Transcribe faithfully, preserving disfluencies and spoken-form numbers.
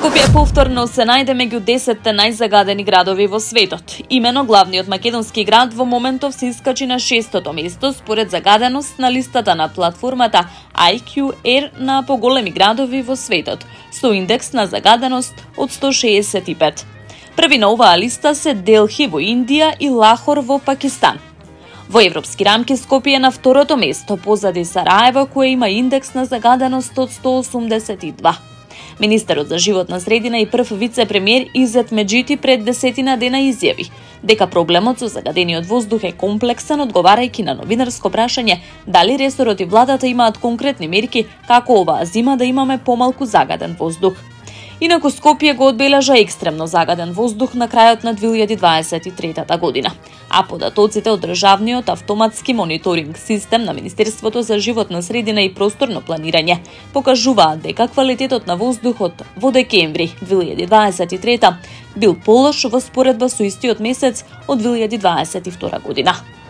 Скопје повторно се најде меѓу десетте најзагадени градови во светот. Имено главниот македонски град во моментов се искачи на шестото место според загаденост на листата на платформата ай кју ер на поголеми градови во светот, со индекс на загаденост од сто шеесет и пет. Први на оваа листа се Делхи во Индија и Лахор во Пакистан. Во европски рамки Скопје е на второто место, позади Сараево кој има индекс на загаденост од сто осумдесет и два. Министерот за животна средина и прв вице-премиер Изет Меджити пред десетина дена изјави дека проблемот со загадениот воздух е комплексен, одговарајќи на новинарско прашање дали ресорот и владата имаат конкретни мерки како оваа зима да имаме помалку загаден воздух. Инаку Скопје го одбележа екстремно загаден воздух на крајот на две илјади дваесет и трета година, а податоците од државниот автоматски мониторинг систем на Министерството за животна средина и просторно планирање покажуваат дека квалитетот на воздухот во декември две илјади дваесет и трета бил полош во споредба со истиот месец од две илјади дваесет и втора година.